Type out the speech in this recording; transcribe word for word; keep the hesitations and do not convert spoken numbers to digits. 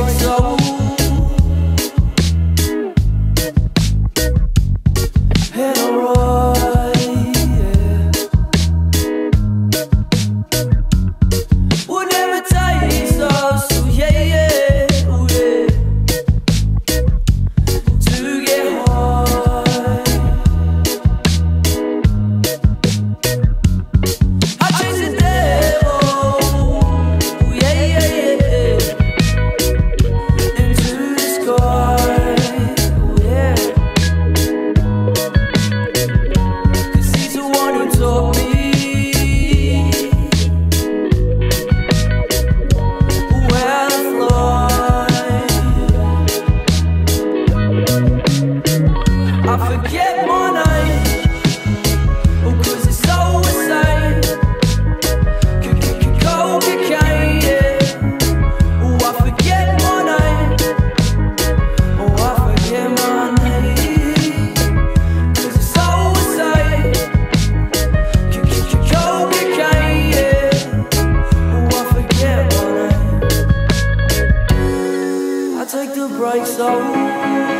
bright soul. And alright, yeah. Would never taste us, so yeah, yeah, oh yeah. To get high, I chase the devil, yeah, yeah, yeah. Into the sky, oh yeah. Cause he's the one who taught me where to fly. I forget my name, oh, cause it's so insane. Cocaine, yeah. Oh, I forget my name. Oh, I forget my name. Cause it's so insane. Cocaine, yeah. Oh, I forget my name. I take the brakes off.